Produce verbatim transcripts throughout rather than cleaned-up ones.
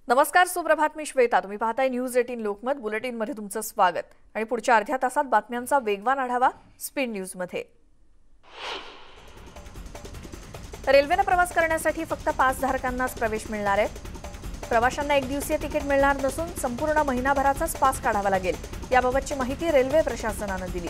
नमस्कार, सुप्रभात. मी श्वेता. तुम्ही पाहताय न्यूज अठरा लोकमत. बुलेटिन मध्ये तुमचं स्वागत. आणि पुढच्या अर्ध्या तासात बातम्यांचा वेगवान आढावा स्पीड न्यूज मध्ये. रेल्वेने प्रवास करण्यासाठी फक्त पास धारकांनाच प्रवेश मिळणार आहे. प्रवाशांना एक दिवसीय तिकीट मिळणार नसून संपूर्ण महिनाभराचाच पास काढावा लागेल. याबाबतची माहिती रेल्वे प्रशासनाने दिली.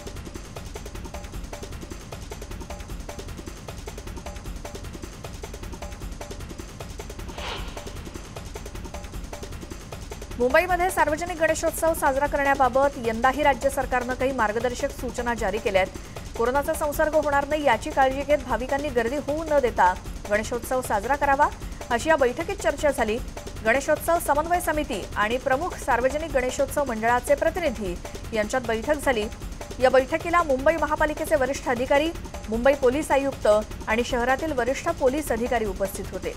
मुंबईमध्ये सार्वजनिक गणेशोत्सव साजरा करण्याबाबत यंदाही राज्य सरकारने काही मार्गदर्शक सूचना जारी केल्या आहेत. कोरोनाचा संसर्ग होणार नाही याची काळजी घेत भाविकांनी गर्दी होऊ न देता गणेशोत्सव साजरा करावा, अशी या बैठकीत चर्चा झाली. गणेशोत्सव समन्वय समिती आणि प्रमुख सार्वजनिक गणेशोत्सव मंडळाचे प्रतिनिधी यांच्यात बैठक झाली. या बैठकीला मुंबई महापालिकेचे वरिष्ठ अधिकारी, मुंबई पोलीस आयुक्त आणि शहरातील वरिष्ठ पोलीस अधिकारी उपस्थित होते.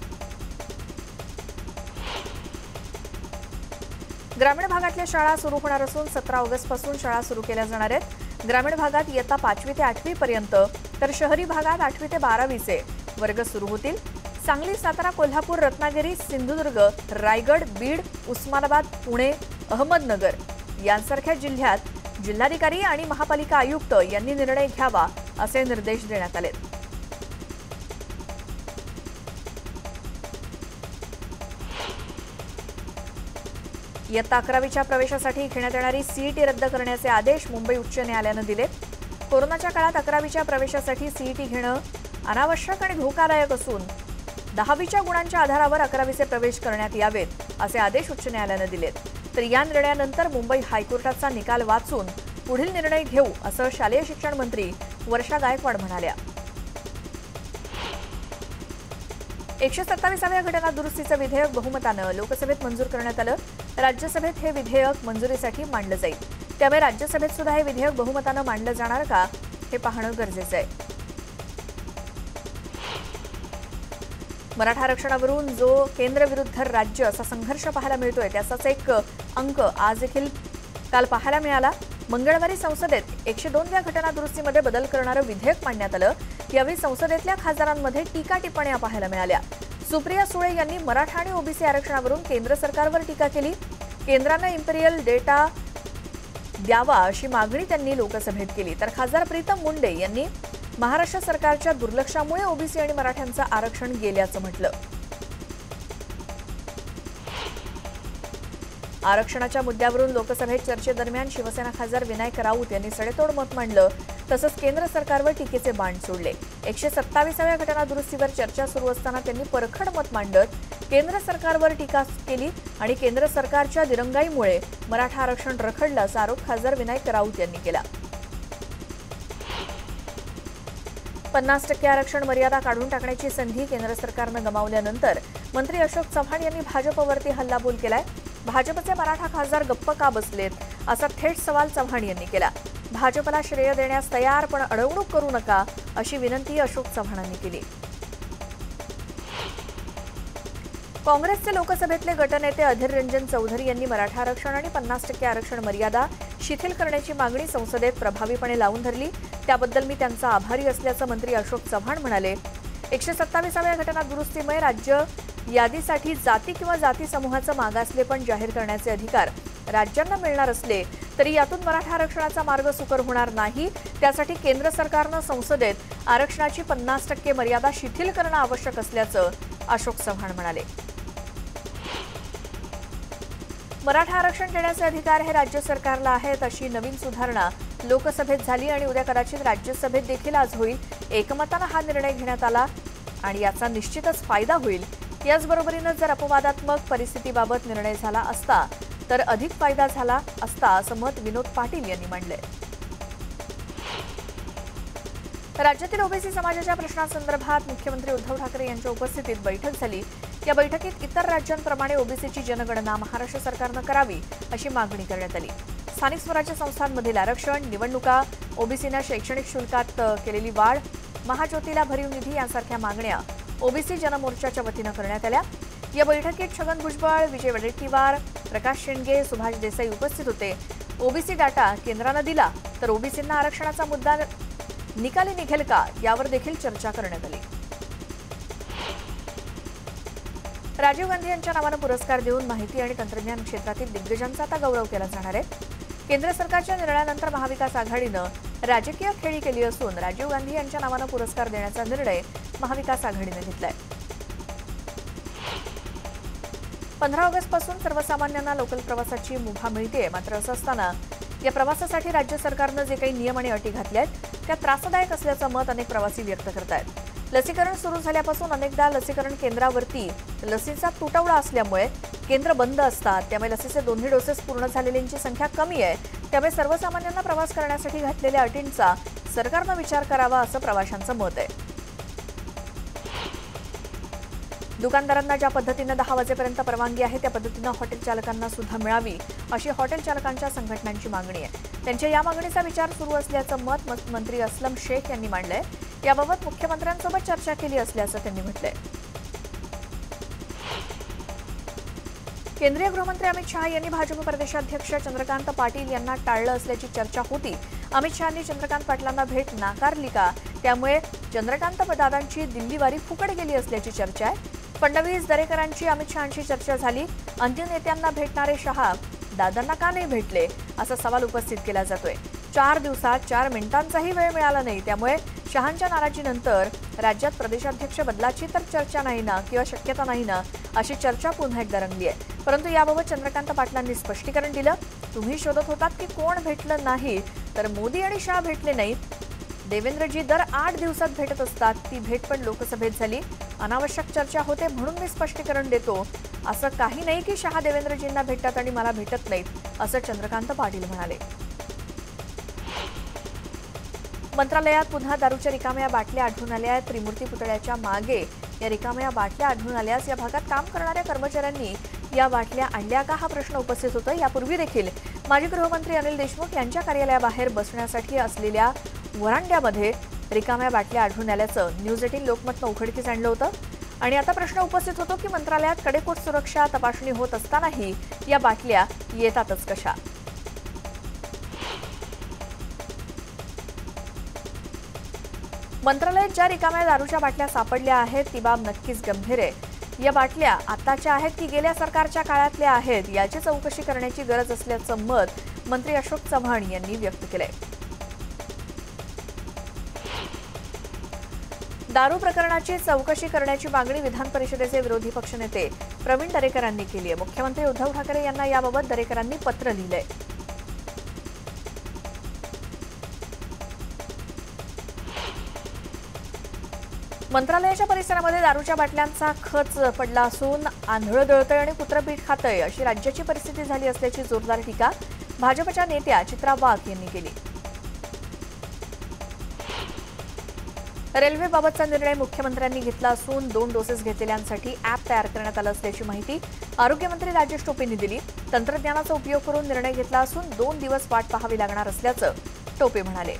ग्रामीण भागातल्या शाळा सुरू होणार असून सतरा ऑगस्ट पासून शाळा सुरू केल्या जाणार आहेत. ग्रामीण भागात इयत्ता पाचवी ते आठवी पर्यंत तर शहरी भागात आठवी ते बारावीचे वर्ग सुरू होतील. सांगली, सातारा, कोल्हापूर, रत्नागिरी, सिंधुदुर्ग, रायगड, बीड, उस्मानाबाद, पुणे, अहमदनगर यांसारख्या जिल्ह्यात जिल्हाधिकारी आणि महापालिका आयुक्त यांनी निर्णय घ्यावा असे निर्देश देण्यात आले. इयत्ता अकरावीच्या प्रवेशासाठी घेण्यात येणारी सीईटी रद्द करण्याचे आदेश मुंबई उच्च न्यायालयाने दिले. कोरोनाच्या काळात अकरावीच्या प्रवेशासाठी सीईटी घेणं अनावश्यक आणि धोकादायक असून दहावीच्या गुणांच्या आधारावर अकरावीचे प्रवेश करण्यात यावेत असे आदेश उच्च न्यायालयाने दिलेत. तर या निर्णयानंतर मुंबई हायकोर्टाचा निकाल वाचून पुढील निर्णय घेऊ असं शालेय शिक्षण मंत्री वर्षा गायकवाड म्हणाल्या. एकशे सत्तावीसाव्या घटना दुरुस्तीचं विधेयक बहुमतानं लोकसभेत मंजूर करण्यात आलं. राज्यसभेत हे विधेयक मंजुरीसाठी मांडलं जाईल. त्यामुळे राज्यसभेत सुद्धा हे विधेयक बहुमतानं मांडलं जाणार का हे पाहणं गरजेचं आहे. मराठा आरक्षणावरून जो केंद्र विरुद्ध राज्य असा संघर्ष पाहायला मिळतोय त्याचाच एक अंक आज देखील काल पाहायला मिळाला. मंगळवारी संसदेत एकशे दोनव्या घटना दुरुस्तीमध्ये बदल करणारं विधेयक मांडण्यात आलं. यावेळी संसदेतल्या खासदारांमध्ये टीका टिप्पण्या पाहायला मिळाल्या. सुप्रिया सुळे यांनी मराठा आणि ओबीसी आरक्षणावरून केंद्र सरकारवर टीका केली. केंद्रानं इम्पेरियल डेटा द्यावा अशी मागणी त्यांनी लोकसभेत केली. तर खासदार प्रीतम मुंडे यांनी महाराष्ट्र सरकारच्या दुर्लक्षामुळे ओबीसी आणि मराठ्यांचं आरक्षण गेल्याचं म्हटलं. आरक्षणाच्या मुद्द्यावरून लोकसभेत चर्चेदरम्यान शिवसेना खासदार विनायक राऊत यांनी सडेतोड मत मांडलं. तसंच केंद्र सरकारवर टीकेचे बाण सोडले. एकशे सत्तावीसाव्या घटना दुरुस्तीवर चर्चा सुरू असताना त्यांनी परखड मत मांडत केंद्र सरकारवर टीका केली आणि केंद्र सरकारच्या दिरंगाईमुळे मराठा आरक्षण रखडलं असा आरोप खासदार विनायक राऊत यांनी केला. पन्नास टक्के आरक्षण मर्यादा काढून टाकण्याची संधी केंद्र सरकारनं गमावल्यानंतर मंत्री अशोक चव्हाण यांनी भाजपवरती हल्लाबोल केलाय. भाजपचे मराठा खासदार गप्प का बसलेत असा थेट सवाल चव्हाण यांनी केला. भाजपला श्रेय देण्यास तयार पण अडवणूक करू नका अशी विनंती अशोक चव्हाणांनी केली. काँग्रेसचे लोकसभेतले गटनेते अधीर रंजन चौधरी यांनी मराठा आरक्षण आणि पन्नास टक्के आरक्षण मर्यादा शिथिल करण्याची मागणी संसदेत प्रभावीपणे लावून धरली. त्याबद्दल मी त्यांचा आभारी असल्याचं मंत्री अशोक चव्हाण म्हणाले. एकशे सत्तावीसाव्या घटना दुरुस्तीमुळे राज्य यादीसाठी जाती किंवा जाती समूहाचं मागासलेपण जाहीर करण्याचे अधिकार राज्यांना मिळणार असले तरी यातून मराठा आरक्षणाचा मार्ग सुकर होणार नाही. त्यासाठी केंद्र सरकारनं संसदेत आरक्षणाची पन्नास टक्के मर्यादा शिथिल करणं आवश्यक असल्याचं अशोक चव्हाण म्हणाले. मराठा आरक्षण देण्याचे अधिकार हे राज्य सरकारला आहेत अशी नवीन सुधारणा लोकसभेत झाली आणि उद्या कदाचित राज्यसभेत देखील आज होईल. एकमतानं हा निर्णय घेण्यात आला आणि याचा निश्चितच फायदा होईल. याचबरोबरीनं जर अपवादात्मक परिस्थितीबाबत निर्णय झाला असता तर अधिक फायदा झाला असता असं मत विनोद पाटील यांनी मांडलंय. राज्यातील ओबीसी समाजाच्या प्रश्नांसंदर्भात मुख्यमंत्री उद्धव ठाकरे यांच्या उपस्थितीत बैठक झाली. या बैठकीत इतर राज्यांप्रमाणे ओबीसीची जनगणना महाराष्ट्र सरकारनं करावी अशी मागणी करण्यात आली. स्थानिक स्वराज्य संस्थांमधील आरक्षण, निवडणुका, ओबीसींना शैक्षणिक शुल्कात केलेली वाढ, महाज्योतीला भरीव निधी यांसारख्या मागण्या ओबीसी जनमोर्चाच्या वतीनं करण्यात आल्या. या बैठकीत छगन भुजबळ, विजय वडेट्टीवार, प्रकाश शेंडगे, सुभाष देसाई उपस्थित होते. ओबीसी डाटा केंद्रानं दिला तर ओबीसींना आरक्षणाचा मुद्दा निकाली निघेल का यावर देखील चर्चा करण्यात आली. राजीव गांधी यांच्या नावानं पुरस्कार देऊन माहिती आणि तंत्रज्ञान क्षेत्रातील दिग्गजांचा आता गौरव केला जाणार आहे। केंद्र सरकारच्या निर्णयानंतर महाविकास आघाडीनं राजकीय खेळी केली असून राजीव गांधी यांच्या नावानं पुरस्कार देण्याचा निर्णय महाविकास आघाडीने घेतलाय। पंधरा ऑगस्ट पासून सर्वसामान्यांना लोकल प्रवासाची मुभा मिळते, मात्र असं असताना या प्रवासासाठी राज्य सरकारनं जे काही नियम आणि अटी घातल्या आहेत त्या त्रासदायक असल्याचं मत अनेक प्रवासी व्यक्त करतायत। लसीकरण सुरू झाल्यापासून अनेकदा लसीकरण केंद्रावरती लसीचा तुटवडा असल्यामुळे केंद्र बंद असतात, त्यामुळे लसीचे दोन्ही डोसेस पूर्ण झालेल्यांची संख्या कमी आहे, त्यामुळे सर्वसामान्यांना प्रवास करण्यासाठी घातलेल्या अटींचा सरकारनं विचार करावा असं प्रवाशांचं मत आहे। दुकानदारांना ज्या पद्धतीने दहा वाजेपर्यंत परवानगी आहे त्या पद्धतीने हॉटेल चालकांना सुद्धा मिळावी अशी हॉटेल चालकांच्या संघटनांची मागणी आहे। त्यांच्या या मागणीचा विचार सुरू असल्याचं मत मंत्री अस्लम शेख यांनी मांडलंय। याबाबत मुख्यमंत्र्यांसोबत चर्चा केली असल्याचं त्यांनी म्हटलंय। केंद्रीय गृहमंत्री अमित शहा यांनी भाजप प्रदेशाध्यक्ष चंद्रकांत पाटील यांना टाळलं असल्याची चर्चा होती। अमित शहांनी चंद्रकांत पाटलांना भेट नाकारली का, त्यामुळे चंद्रकांत दादांची दिल्लीवारी फुकट गेली असल्याची चर्चा आहे। फडणवीस दरेकरांची अमित शहांशी चर्चा झाली, अंतिम नेत्यांना भेटणारे शहा दादांना का नाही भेटले असा सवाल उपस्थित केला जातोय। चार दिवसात चार मिनिटांचाही वेळ मिळाला नाही, त्यामुळे शहांच्या नाराजीनंतर राज्यात प्रदेशाध्यक्ष बदलाची तर चर्चा नाही ना किंवा शक्यता नाही ना अशी चर्चा पुन्हा एकदा रंगली आहे। परंतु याबाबत चंद्रकांत पाटलांनी स्पष्टीकरण दिलं। तुम्ही शोधत होतात की कोण भेटलं नाही, तर मोदी आणि शहा भेटले नाहीत। देवेंद्रजी दर आठ दिवसात भेटत असतात, ती भेट पण लोकसभेत झाली। अनावश्यक चर्चा होते म्हणून मी स्पष्टीकरण देतो, असं काही नाही की शहा देवेंद्रजींना भेटतात आणि मला भेटत नाहीत असं चंद्रकांत पाटील म्हणाले। मंत्रालयात पुन्हा दारूच्या रिकाम्या बाटल्या आढळून आल्या आहेत। त्रिमूर्ती पुतळ्याच्या मागे या रिकाम्या बाटल्या आढळून आल्यास या भागात काम करणाऱ्या कर्मचाऱ्यांनी या बाटल्या आणल्या का हा प्रश्न उपस्थित होता। यापूर्वी देखील माजी गृहमंत्री अनिल देशमुख यांच्या कार्यालयाबाहेर बसण्यासाठी असलेल्या वरांड्यामध्ये रिकाम्या बाटल्या आढळून आल्याचं न्यूज एटीन लोकमतनं उघडकीस आणलं होतं आणि आता प्रश्न उपस्थित होतो की मंत्रालयात कडेकोट सुरक्षा तपासणी होत असतानाही या बाटल्या येतातच कशा। मंत्रालयात ज्या रिकाम्या दारूच्या बाटल्या सापडल्या आहेत ती बाब नक्कीच गंभीर आहे। या बाटल्या आताच्या आहेत की गेल्या सरकारच्या काळातल्या आहेत याची चौकशी करण्याची गरज असल्याचं मत मंत्री अशोक चव्हाण यांनी व्यक्त केलंय। दारू प्रकरणाची चौकशी करण्याची मागणी विधान परिषदेचे विरोधी पक्षनेते प्रवीण दरेकरांनी केली आहे। मुख्यमंत्री उद्धव ठाकरे यांना याबाबत दरेकरांनी पत्र लिहिलंय। मंत्रालयाच्या परिसरामध्ये दारूच्या बाटल्यांचा खच पडला असून आंधळं दळतंय आणि कुत्रपीठ खातंय अशी राज्याची परिस्थिती झाली असल्याची जोरदार टीका भाजपच्या नेत्या चित्रा वाघ यांनी केली। रेल्वेबाबतचा निर्णय मुख्यमंत्र्यांनी घेतला असून दोन डोसेस घेतलेल्यांसाठी ॲप तयार करण्यात आलं असल्याची माहिती आरोग्यमंत्री राजेश टोपेंनी दिली। तंत्रज्ञानाचा उपयोग करून निर्णय घेतला असून दोन दिवस वाट पाहावी लागणार असल्याचं टोपे म्हणाले।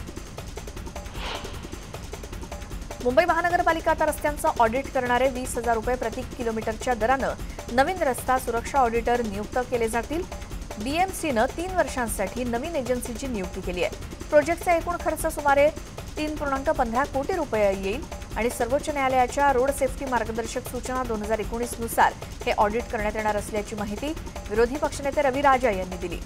मुंबई महानगरपालिका आता रस्त्यांचं ऑडिट करणारे वीस हजार रुपये प्रति किलोमीटरच्या दरानं नवीन रस्ता सुरक्षा ऑडिटर नियुक्त केले जातील। बीएमसीनं तीन वर्षांसाठी नवीन एजन्सीची नियुक्ती केली आहे। प्रोजेक्टचा एकूण खर्च सुमारे तीन पूर्णांक पंधरा कोटी रुपये येईल आणि सर्वोच्च न्यायालयाच्या रोड सेफ्टी मार्गदर्शक सूचना दोन हजार एकोणीस नुसार हे ऑडिट करण्यात येणार असल्याची माहिती विरोधी पक्षनेते रवी राजा यांनी दिली।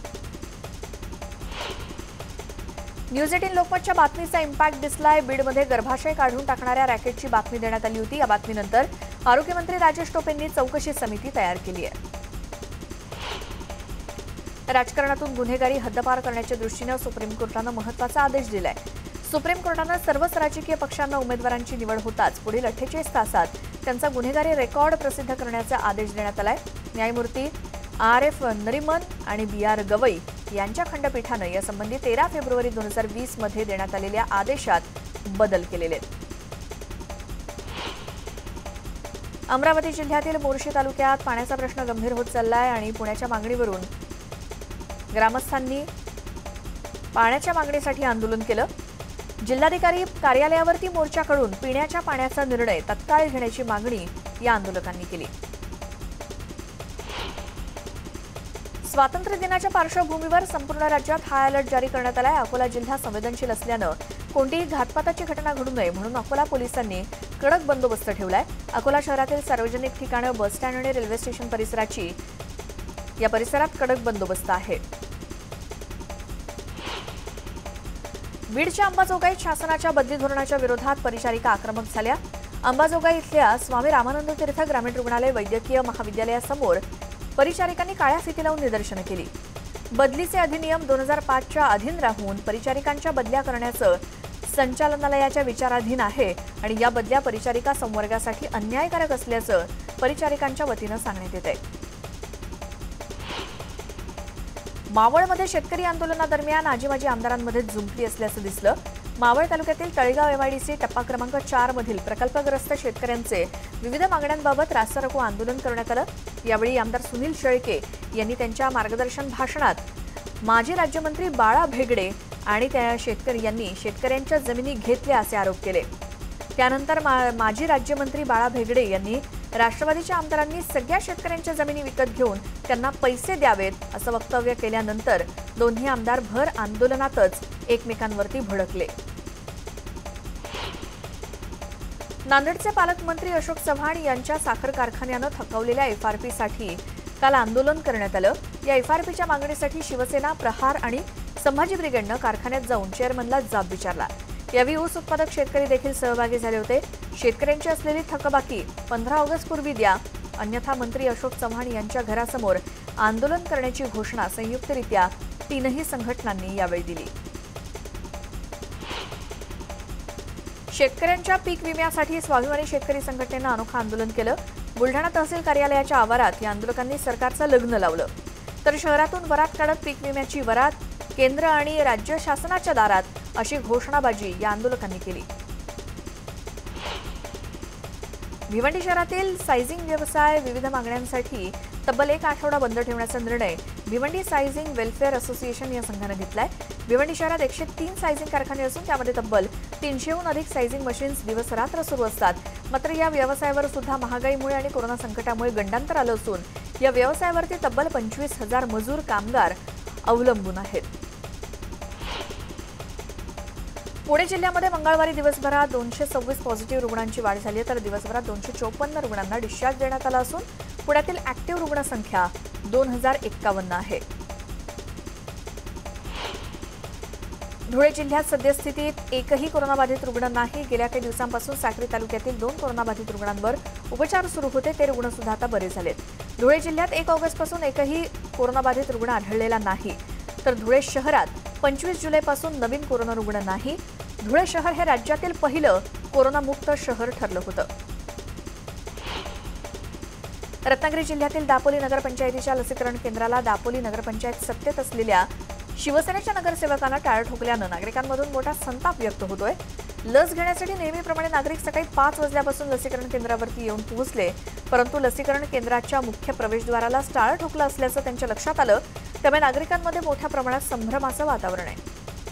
न्यूज एटीन लोकमतच्या बातमीचा इम्पॅक्ट दिसलाय। बीडमध्ये गर्भाशय काढून टाकणाऱ्या रॅकेटची बातमी देण्यात आली होती। या बातमीनंतर आरोग्यमंत्री राजेश टोपेंनी चौकशी समिती तयार केली आहे। राजकारणातून गुन्हेगारी हद्दपार करण्याच्या दृष्टीनं सुप्रीम कोर्टानं महत्त्वाचा आदेश दिलाय। सुप्रीम कोर्टानं सर्वच राजकीय पक्षांना उमेदवारांची निवड होताच पुढील अठ्ठेचाळीस तासात त्यांचा गुन्हेगारी रेकॉर्ड प्रसिद्ध करण्याचा आदेश देण्यात आलाय। न्यायमूर्ती आर एफ नरिमन आणि बी आर गवई यांच्या खंडपीठानं यासंबंधी तेरा फेब्रुवारी दोन हजार वीस मध्ये देण्यात आलेल्या आदेशात बदल केलेले आहेत। अमरावती जिल्ह्यातील मोर्शी तालुक्यात पाण्याचा प्रश्न गंभीर होत चाललाय आणि पुण्याच्या मागणीवरून ग्रामस्थांनी पाण्याच्या मागणीसाठी आंदोलन केलं। जिल्हाधिकारी कार्यालयावरती मोर्चाकडून पिण्याच्या पाण्याचा निर्णय तत्काळ घेण्याची मागणी या आंदोलकांनी केली। स्वातंत्र्य दिनाच्या पार्श्वभूमीवर संपूर्ण राज्यात हाय अलर्ट जारी करण्यात आलाय। अकोला जिल्हा संवेदनशील असल्यानं कोणतीही घातपाताची घटना घडू नये म्हणून अकोला पोलिसांनी कडक बंदोबस्त ठेवलाय। अकोला शहरातील सार्वजनिक ठिकाणं, बस स्टँड आणि रेल्वे स्टेशन परिसराची या परिसरात कडक बंदोबस्त आहे। बीडच्या अंबाजोगाईत शासनाच्या बदली धोरणाच्या विरोधात परिचारिका आक्रमक झाल्या। अंबाजोगाई इथल्या स्वामी रामानंद तीर्थ ग्रामीण रुग्णालय वैद्यकीय महाविद्यालयासमोर परिचारिकांनी काळ्या फिती लावून निदर्शनं केली। बदलीचे अधिनियम दोन हजार पाचच्या अधीन राहून परिचारिकांच्या बदल्या करण्याचं संचालनालयाच्या विचाराधीन आहे आणि या बदल्या परिचारिका संवर्गासाठी अन्यायकारक असल्याचं परिचारिकांच्या वतीनं सांगण्यात येत आहे। मावळमध्ये शेतकरी आंदोलनादरम्यान आजीमाजी आमदारांमध्ये जुंपली असल्याचं दिसलं। मावळ तालुक्यातील तळेगाव एमआयडीसी टप्पा क्रमांक चार मधील प्रकल्पग्रस्त शेतकऱ्यांचे विविध मागण्यांबाबत रास्ता रोको आंदोलन करण्यात आलं। यावेळी आमदार सुनील शेळके यांनी त्यांच्या मार्गदर्शन भाषणात माजी राज्यमंत्री बाळा भेगडे आणि त्या शेतकरी यांनी शेतकऱ्यांच्या जमिनी घेतल्या असे आरोप केले। त्यानंतर माजी राज्यमंत्री बाळा भेगडे यांनी राष्ट्रवादीच्या आमदारांनी सगळ्या शेतकऱ्यांच्या जमिनी विकत घेऊन त्यांना पैसे द्यावेत असं वक्तव्य केल्यानंतर दोन्ही आमदार भर आंदोलनातच एकमेकांवरती भडकले। नांदेडचे पालकमंत्री अशोक चव्हाण यांच्या साखर कारखान्यानं थकवलेल्या एफआरपीसाठी काल आंदोलन करण्यात आलं। या एफआरपीच्या मागणीसाठी शिवसेना, प्रहार आणि संभाजी ब्रिगेडनं कारखान्यात जाऊन चेअरमनला जाब विचारला। यावेळी ऊस उत्पादक शेतकरी देखील सहभागी झाले होते। शेतकऱ्यांची असलेली थकबाकी पंधरा ऑगस्ट पूर्वी द्या, अन्यथा मंत्री अशोक चव्हाण यांच्या घरासमोर आंदोलन करण्याची घोषणा संयुक्तरित्या तीनही संघटनांनी यावेळी दिली। शेतकऱ्यांच्या पीक विम्यासाठी स्वाभिमानी शेतकरी संघटनेनं अनोखं आंदोलन केलं। बुलढाणा तहसील कार्यालयाच्या आवारात या आंदोलकांनी सरकारचं लग्न लावलं, तर शहरातून वरात काढत पीक विम्याची वरात, केंद्र आणि राज्य शासनाच्या दारात अशी घोषणाबाजी या आंदोलकांनी केली। भिवंडी शहरातील सायझिंग व्यवसाय विविध मागण्यांसाठी तब्बल एक आठवडा बंद ठेवण्याचा निर्णय भिवंडी सायझिंग वेलफेअर असोसिएशन या संघानं घेतलाय। भिवंडी शहरात एकशे तीन सायझिंग कारखाने असून त्यामध्ये तब्बल तीनशेहून अधिक सायझिंग मशीन्स दिवस रात्र सुरू असतात। मात्र या व्यवसायावर सुद्धा महागाईमुळे आणि कोरोना संकटामुळे गंडांतर आलं असून या व्यवसायावरती तब्बल पंचवीस हजार मजूर कामगार अवलंबून आहेत। पुणे जिल्ह्यामध्ये मंगळवारी दिवसभरात दोनशे सव्वीस पॉझिटिव्ह रुग्णांची वाढ झाली, तर दिवसभरात दोनशे चौपन्न रुग्णांना डिस्चार्ज देण्यात आला असून पुण्यातील ऍक्टिव्ह रुग्णसंख्या दोन हजार एक्कावन्न आहे। धुळे जिल्ह्यात सद्यस्थितीत एकही कोरोनाबाधित रुग्ण नाही। गेल्या काही दिवसांपासून साक्री तालुक्यातील दोन कोरोनाबाधित रुग्णांवर उपचार सुरू होते, ते रुग्ण सुद्धा आता बरे झालेत। धुळे जिल्ह्यात एक ऑगस्टपासून एकही कोरोनाबाधित रुग्ण आढळलेला नाही, तर धुळे शहरात पंचवीस जुलैपासून नवीन कोरोना रुग्ण नाही। धुळे शहर हे राज्यातील पहिलं कोरोनामुक्त शहर ठरलं होतं। रत्नागिरी जिल्ह्यातील दापोली नगरपंचायतीच्या लसीकरण केंद्राला दापोली नगरपंचायत सत्तेत असलेल्या शिवसेनेच्या नगरसेवकांना टाळं ठोकल्यानं नागरिकांमधून मोठा संताप व्यक्त होतोय। लस घेण्यासाठी नेहमीप्रमाणे नागरिक सकाळी पाच वाजल्यापासून लसीकरण केंद्रावरती येऊन पोहोचले, परंतु लसीकरण केंद्राच्या मुख्य प्रवेशद्वारालाच टाळं ठोकलं असल्याचं त्यांच्या लक्षात आलं। त्यामुळे नागरिकांमध्ये मोठ्या प्रमाणात संभ्रमाचं वातावरण आहे।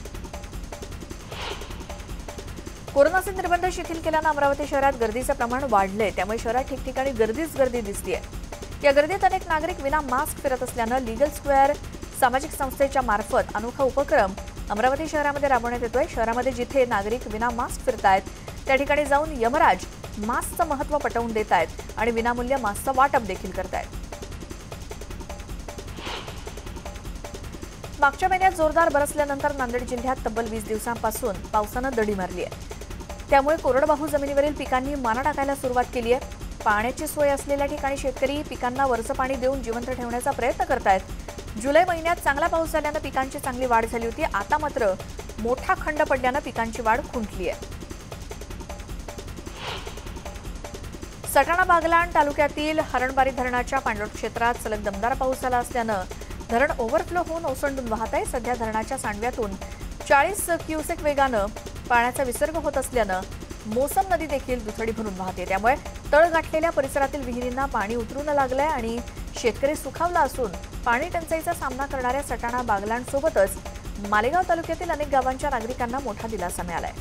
कोरोनाचे निर्बंध शिथिल केल्यानं अमरावती शहरात गर्दीचं प्रमाण वाढलंय, त्यामुळे शहरात ठिकठिकाणी गर्दीच गर्दी दिसतेय। या गर्दीत अनेक नागरिक विना मास्क फिरत असल्यानं लीगल स्क्वेअर सामाजिक संस्थेच्या मार्फत अनोखा उपक्रम अमरावती शहरामध्ये राबवण्यात येतोय। शहरामध्ये जिथे नागरिक विना मास्क फिरतायत त्या ठिकाणी जाऊन यमराज मास्कचं महत्त्व पटवून देत आहेत आणि विनामूल्य मास्कचं वाटप देखील करतायत। मागच्या महिन्यात जोरदार बरसल्यानंतर नांदेड जिल्ह्यात तब्बल वीस दिवसांपासून पावसानं दडी मारली आहे। त्यामुळे कोरडवाहू जमिनीवरील पिकांनी माना टाकायला सुरुवात केली आहे। पाण्याची सोय असलेल्या ठिकाणी शेतकरी पिकांना वरचं पाणी देऊन जिवंत ठेवण्याचा प्रयत्न करतायत। जुलै महिन्यात चांगला पाऊस झाल्यानं पिकांची चांगली वाढ झाली होती, आता मात्र मोठा खंड पडल्यानं पिकांची वाढ खुंटली आहे। सटाणा बागलाण तालुक्यातील हरणबारी धरणाच्या पाणलोट क्षेत्रात सलग दमदार पाऊस झाला असल्यानं धरण ओव्हरफ्लो होऊन ओसंडून वाहत आहे। सध्या धरणाच्या सांडव्यातून चाळीस क्युसेक वेगानं पाण्याचा विसर्ग होत असल्यानं मोसम नदी देखील दुथडी भरून वाहते। त्यामुळे तळ गाठलेल्या परिसरातील विहिरींना पाणी उतरू न लागलंय आणि शेतकरी सुखावला असून पाणी टंचाईचा सामना करणाऱ्या सटाणा बागलाण सोबतच मालेगाव तालुक्यातील अनेक गावांच्या नागरिकांना मोठा दिलासा मिळालाय।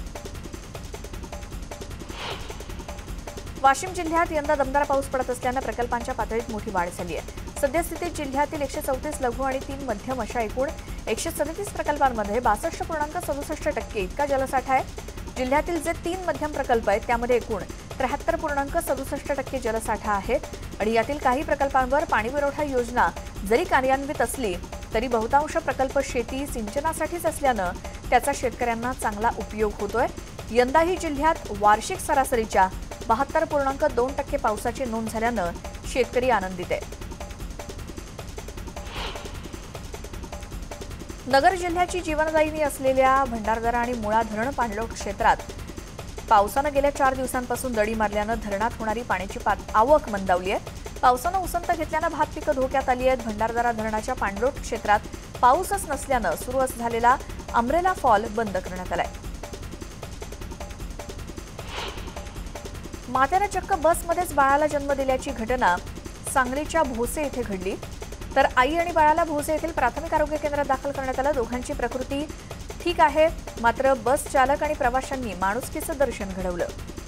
वाशिम जिल्ह्यात यंदा दमदार पाऊस पडत असल्यानं प्रकल्पांच्या पातळीत मोठी वाढ झाली आहे। सद्यस्थितीत जिल्ह्यातील एकशे चौतीस लघु आणि तीन मध्यम अशा एकूण एकशे सदतीस प्रकल्पांमध्ये बासष्ट पूर्णांक सदुसष्ट टक्के इतका जलसाठा आहे। जिल्ह्यातील जे तीन मध्यम प्रकल्प आहेत त्यामध्ये एकूण त्र्याहत्तर पूर्णांक सदुसष्ट टक्के जलसाठा आहे आणि यातील काही प्रकल्पांवर पाणीपुरवठा योजना जरी कार्यान्वित असली तरी बहुतांश प्रकल्प शेती सिंचनासाठीच असल्यानं त्याचा शेतकऱ्यांना चांगला उपयोग होतोय। यंदाही जिल्ह्यात वार्षिक सरासरीच्या बहात्तर पूर्णांक दोन टक्के पावसाची नोंद झाल्यानं शेतकरी आनंदित आहे। नगर जिल्ह्याची जीवनदायिनी असलेल्या भंडारदरा आणि मुळा धरण पाणलोट क्षेत्रात पावसानं गेल्या चार दिवसांपासून दडी मारल्यानं धरणात होणारी पाण्याची आवक मंदावली आहे। पावसानं उसंत घेतल्यानं भात पिकं धोक्यात आली आहेत। भंडारदरा धरणाच्या पाणलोट क्षेत्रात पाऊसच नसल्यानं सुरू झालेला अमरेला फॉल बंद करण्यात आलाय। मातेनं चक्क बसमध्येच बाळाला जन्म दिल्याची घटना सांगलीच्या भोसे येथे घडली, तर आई आणि बाळाला भोसे येथील प्राथमिक आरोग्य केंद्रात दाखल करण्यात आलं। दोघांची प्रकृती ठीक आहे, मात्र बस चालक आणि प्रवाशांनी माणुसकीचं दर्शन घडवलं।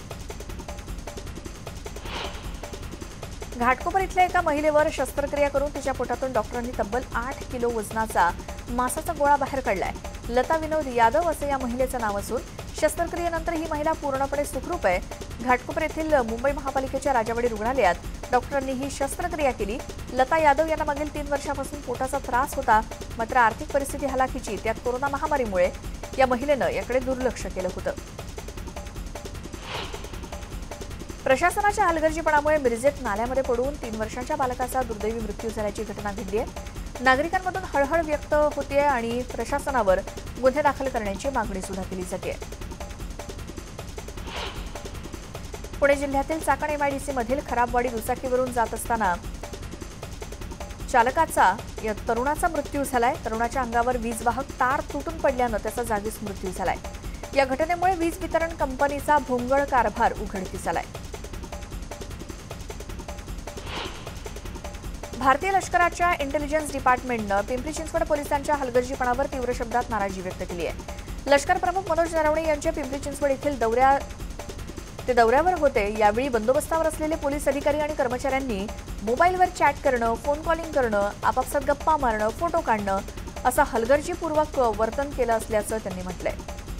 घाटकोपर इथल्या एका महिलेवर शस्त्रक्रिया करून तिच्या पोटातून डॉक्टरांनी तब्बल आठ किलो वजनाचा मांसाचा गोळा बाहेर काढलाय। लता विनोद यादव असं या महिलेचं नाव असून शस्त्रक्रियेनंतर ही महिला पूर्णपणे सुखरूप आहे। घाटकोपर येथील मुंबई महापालिकेच्या राजावाडी रुग्णालयात डॉक्टरांनी ही शस्त्रक्रिया केली। लता यादव यांना मागील तीन वर्षापासून पोटाचा त्रास होता, मात्र आर्थिक परिस्थिती हलाखीची, त्यात कोरोना महामारीमुळे या महिलेनं याकडे दुर्लक्ष केलं होतं। प्रशासनाच्या हलगर्जीपणामुळे मिरजेत नाल्यामध्ये पडून तीन वर्षांच्या बालकाचा दुर्दैवी मृत्यू झाल्याची घटना घडली आहे। नागरिकांमधून हळहळ व्यक्त होते आणि प्रशासनावर गुन्हे दाखल करण्याची मागणी सुद्धा केली जाते। पुणे जिल्ह्यातील चाकण एमआयडीसी मधील खराबवाडी दुचाकीवरून जात असताना चालकाचा या तरुणाचा मृत्यू झालाय। तरुणाच्या अंगावर वीजवाहक तार तुटून पडल्यानं त्याचा जागीच मृत्यू झालाय। या घटनेमुळे वीज वितरण कंपनीचा भोंगळ कारभार उघडकीस आलाय। भारतीय लष्कराच्या इंटेलिजन्स डिपार्टमेंटनं पिंपरी चिंचवड पोलिसांच्या हलगर्जीपणावर तीव्र शब्दात नाराजी व्यक्त केली आहे। लष्कर प्रमुख मनोज नरवणे यांच्या पिंपरी चिंचवड येथील दौऱ्या ते दौऱ्यावर होते। यावेळी बंदोबस्तावर असलेले पोलीस अधिकारी आणि कर्मचाऱ्यांनी मोबाईलवर चॅट करणं, फोन कॉलिंग करणं, आपापसात गप्पा मारणं, फोटो काढणं असं हलगर्जीपूर्वक वर्तन केलं असल्याचं त्यांनी म्हटलंय।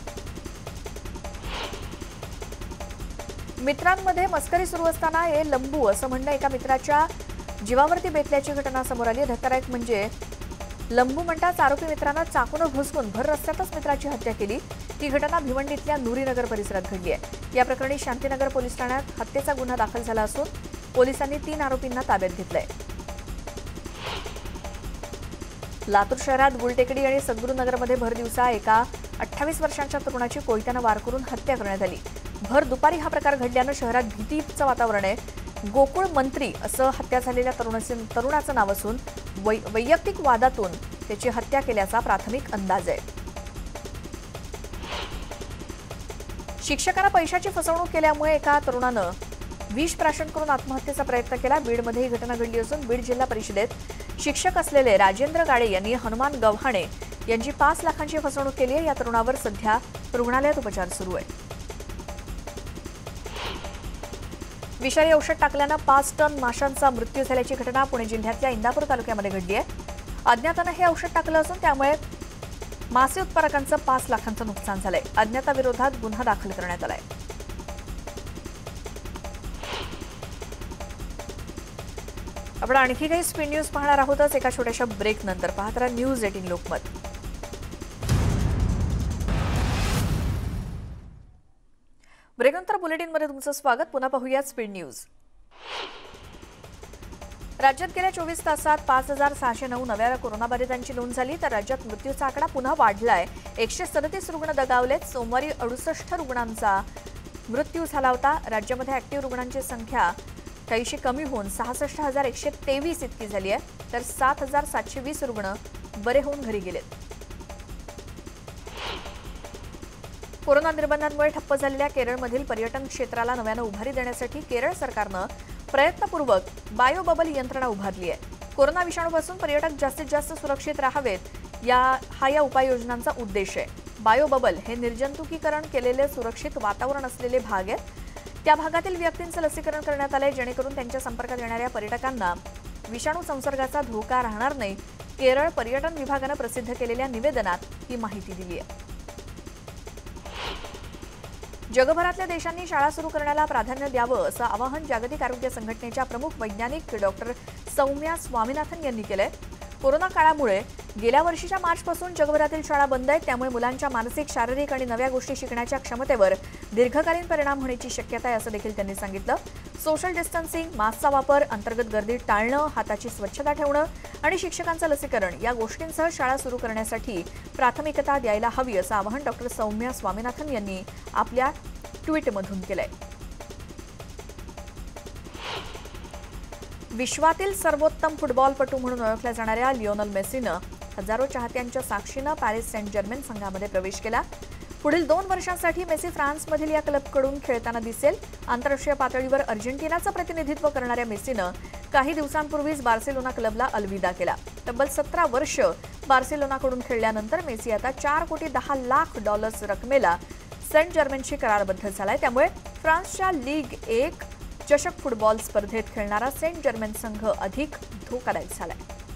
मित्रांमध्ये मस्करी सुरू असताना हे लंबू असं म्हणणं एका मित्राच्या जीवावरती बेतल्याची घटना समोर आली। धक्कादायक म्हणजे लंबू म्हणताच आरोपी मित्रांना चाकून घुसकून भर रस्त्यातच मित्राची हत्या केली। ही घटना भिवंडीतल्या नुरीनगर परिसरात घडली आहे। या प्रकरणी शांतीनगर पोलीस ठाण्यात हत्येचा गुन्हा दाखल झाला असून पोलिसांनी तीन आरोपींना ताब्यात घेतलंय। लातूर शहरात गुलटेकडी आणि सद्गुरुनगरमध्ये भर दिवसा एका अठ्ठावीस वर्षांच्या तरुणाची कोयत्यानं वार करून हत्या करण्यात आली। भर दुपारी हा प्रकार घडल्यानं शहरात भीतीचं वातावरण आहे। गोकुळ मंत्री असं हत्या झालेल्या तरुणाचं तरुणाचं नाव असून वैयक्तिक वादातून त्याची हत्या केल्याचा प्राथमिक अंदाज आहे। शिक्षकांना पैशाची फसवणूक केल्यामुळे एका तरुणानं विष प्राशन करून आत्महत्येचा प्रयत्न केला। बीडमध्ये ही घटना घडली असून बीड जिल्हा परिषदेत शिक्षक असलेले राजेंद्र गाडे यांनी हनुमान गव्हाणे यांची पाच लाखांची फसवणूक केली आहे। या तरुणावर सध्या रुग्णालयात उपचार सुरू आहे। विषारी औषध टाकल्यानं पाच टन माशांचा मृत्यू झाल्याची घटना पुणे जिल्ह्यातल्या इंदापूर तालुक्यामध्ये घडली आहे। अज्ञातानं हे औषध टाकलं असून त्यामुळे मासे उत्पादकांचं पाच लाखांचं नुकसान झालंय। अज्ञाताविरोधात गुन्हा दाखल करण्यात आलाय। आपण आणखी काही स्पीड न्यूज पाहणार आहोतच एका छोट्याशा ब्रेक नंतर। पाहत राहा न्यूज एटीन लोकमत। ब्रेकनंतर बुलेटिनमध्ये तुमचं स्वागत। पुन्हा पाहूया स्पीड न्यूज। राज्यात गेल्या चोवीस तासात पाच हजार सहाशे नऊ नव्या कोरोनाबाधितांची नोंद झाली, तर राज्यात मृत्यूचा आकडा पुन्हा वाढलाय। एकशे सदतीस रुग्ण दगावलेत। सोमवारी अडुसष्ट रुग्णांचा मृत्यू झाला होता। राज्यामध्ये ऍक्टिव्ह रुग्णांची संख्या काहीशी कमी होऊन सहासष्ट हजार एकशे तेवीस इतकी झाली आहे, तर सात हजार सातशे वीस रुग्ण बरे होऊन घरी गेलेत। कोरोना निर्बंधांमुळे ठप्प झालेल्या केरळमधील पर्यटन क्षेत्राला नव्यानं उभारी देण्यासाठी केरळ सरकारनं प्रयत्नपूर्वक बायो बबल यंत्रणा उभारली आहे। कोरोना विषाणूपासून पर्यटक जास्तीत जास्त सुरक्षित राहावेत या हा या उपाययोजनांचा उद्देश आहे। बायो बबल हे निर्जंतुकीकरण केलेले सुरक्षित वातावरण असलेले भाग आहेत। त्या भागातील व्यक्तींचं लसीकरण करण्यात आलंय जेणेकरून त्यांच्या संपर्कात येणाऱ्या पर्यटकांना विषाणू संसर्गाचा धोका राहणार नाही। केरळ पर्यटन विभागानं प्रसिद्ध केलेल्या निवेदनात ही माहिती दिली आहे। जगभरातल्या देशांनी शाळा सुरू करण्याला प्राधान्य द्यावं असं आवाहन जागतिक आरोग्य संघटनेच्या प्रमुख वैज्ञानिक डॉक्टर सौम्या स्वामीनाथन यांनी केलंय। कोरोना काळामुळे गेल्या वर्षीच्या मार्चपासून जगभरातील शाळा बंद आहेत, त्यामुळे मुलांच्या मानसिक, शारीरिक आणि नव्या गोष्टी शिकण्याच्या क्षमतेवर दीर्घकालीन परिणाम होण्याची शक्यता आहे असं देखील त्यांनी सांगितलं। सोशल डिस्टन्सिंग, मास्कचा वापर, अंतर्गत गर्दी टाळणं, हाताची स्वच्छता ठेवणं आणि शिक्षकांचं लसीकरण या गोष्टींसह शाळा सुरू करण्यासाठी प्राथमिकता द्यायला हवी असं आवाहन डॉक्टर सौम्या स्वामीनाथन यांनी आपल्या ट्विटमधून केलंय। विश्वातील सर्वोत्तम फुटबॉलपटू म्हणून ओळखल्या जाणाऱ्या लिओनेल मेसीनं हजारो चाहत्यांच्या साक्षीनं पॅरिस सेंट जर्मेन संघामध्ये प्रवेश केला। पुढील दोन वर्षांसाठी मेसी फ्रान्समधील या क्लबकडून खेळताना दिसेल। आंतरराष्ट्रीय पातळीवर अर्जेंटिनाचं प्रतिनिधित्व करणाऱ्या मेसीनं काही दिवसांपूर्वीच बार्सिलोना क्लबला अलविदा केला। तब्बल सतरा वर्ष बार्सिलोनाकडून खेळल्यानंतर मेसी आता चार कोटी दहा लाख डॉलर्स रकमेला सेंट जर्मेनशी करारबद्ध झालाय। त्यामुळे फ्रान्सच्या लीग एक चषक फुटबॉल स्पर्धेत खेळणारा सेंट जर्मेन संघ अधिक धोकादायक झालाय।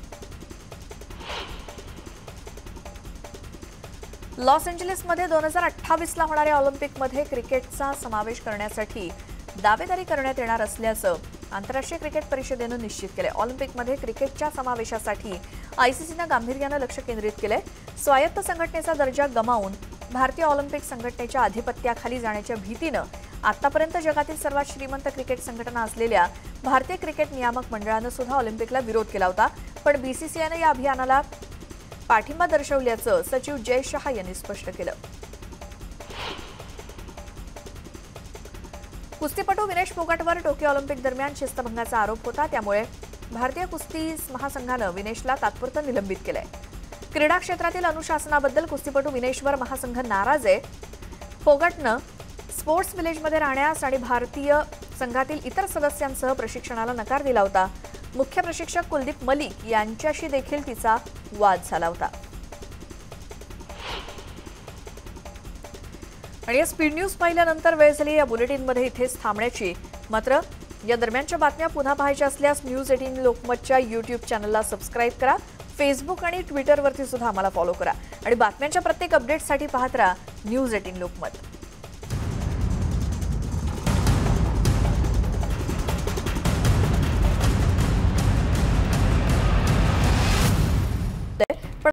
लॉस एंजेलिसमध्ये दोन हजार अठ्ठावीस ला होणाऱ्या ऑलिम्पिकमध्ये क्रिकेटचा समावेश करण्यासाठी दावेदारी करण्यात येणार असल्याचं आंतरराष्ट्रीय क्रिकेट परिषदेनं निश्चित केलंय। ऑलिम्पिकमध्ये क्रिकेटच्या समावेशासाठी आयसीसीनं गांभीर्यानं लक्ष केंद्रित केलंय। स्वायत्त संघटनेचा दर्जा गमावून भारतीय ऑलिम्पिक संघटनेच्या अधिपत्याखाली जाण्याच्या भीतीनं आतापर्यंत जगातील सर्वात श्रीमंत क्रिकेट संघटना असलेल्या भारतीय क्रिकेट नियामक मंडळानं सुद्धा ऑलिम्पिकला विरोध केला होता, पण बीसीसीआयनं या अभियानाला पाठिंबा दर्शवल्याचं सचिव जय शहा यांनी स्पष्ट केलं। कुस्तीपटू विनेश फोगाटवर टोकियो ऑलिम्पिक दरम्यान शिस्तभंगाचा आरोप होता, त्यामुळे भारतीय कुस्ती महासंघानं विनेशला तात्पुरतं निलंबित केलंय। क्रीडा क्षेत्रातील अनुशासनाबद्दल कुस्तीपटू विनेशवर महासंघ नाराज आहे। फोगाटनं स्पोर्ट्स विलेजमध्ये राहण्यास आणि भारतीय संघातील इतर सदस्यांसह प्रशिक्षणाला नकार दिला होता। मुख्य प्रशिक्षक कुलदीप मलिक यांच्याशी देखील तिचा वाद झाला होता। आणि या स्पीड न्यूज पाहिल्यानंतर वेळ झाली या बुलेटिनमध्ये इथेच थांबण्याची। मात्र या दरम्यानच्या बातम्या पुन्हा पाहायच्या असल्यास न्यूज अठरा लोकमतच्या यूट्यूब चॅनलला सबस्क्राईब करा। फेसबुक आणि ट्विटरवरती सुद्धा आम्हाला फॉलो करा आणि बातम्यांच्या प्रत्येक अपडेटसाठी पाहत राहा न्यूज अठरा लोकमत।